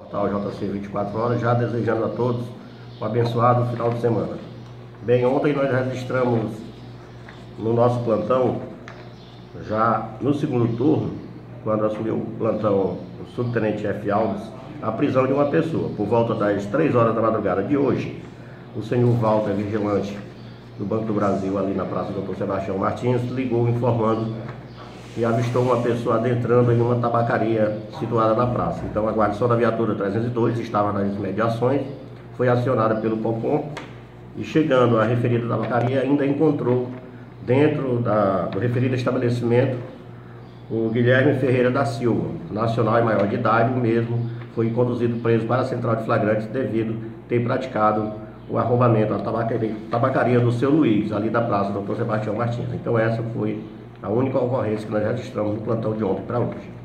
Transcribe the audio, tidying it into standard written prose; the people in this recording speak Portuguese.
portal JC 24 horas, já desejando a todos um abençoado final de semana. Bem, ontem nós registramos no nosso plantão, já no segundo turno, quando assumiu o plantão o subtenente F. Alves, a prisão de uma pessoa. Por volta das 3 horas da madrugada de hoje, o senhor Walter, vigilante do Banco do Brasil, ali na Praça Dr. Sebastião Martins, ligou informando que avistou uma pessoa adentrando em uma tabacaria situada na praça. Então a guarnição da viatura 302 estava nas imediações, foi acionada pelo PROCON e, chegando à referida tabacaria, ainda encontrou dentro do referido estabelecimento o Guilherme Ferreira da Silva, nacional e maior de idade. O mesmo foi conduzido preso para a central de flagrantes devido ter praticado o arrombamento da tabacaria do seu Luiz, ali da Praça Dr. Sebastião Martins. Então essa foi a única ocorrência que nós registramos no plantão de ontem para hoje.